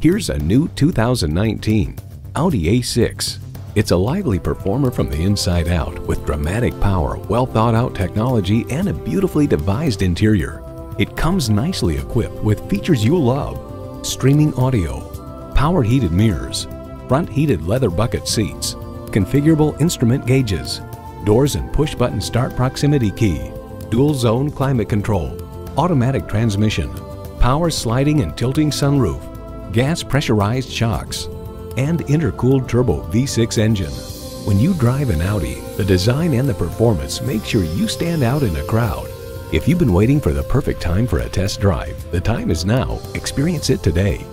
Here's a new 2019 Audi A6. It's a lively performer from the inside out with dramatic power, well-thought-out technology, and a beautifully devised interior. It comes nicely equipped with features you love: streaming audio, power heated mirrors, front heated leather bucket seats, configurable instrument gauges, doors and push-button start proximity key, dual-zone climate control, automatic transmission, power sliding and tilting sunroof, gas pressurized shocks, and intercooled turbo V6 engine. When you drive an Audi, the design and the performance make sure you stand out in a crowd. If you've been waiting for the perfect time for a test drive, the time is now. Experience it today.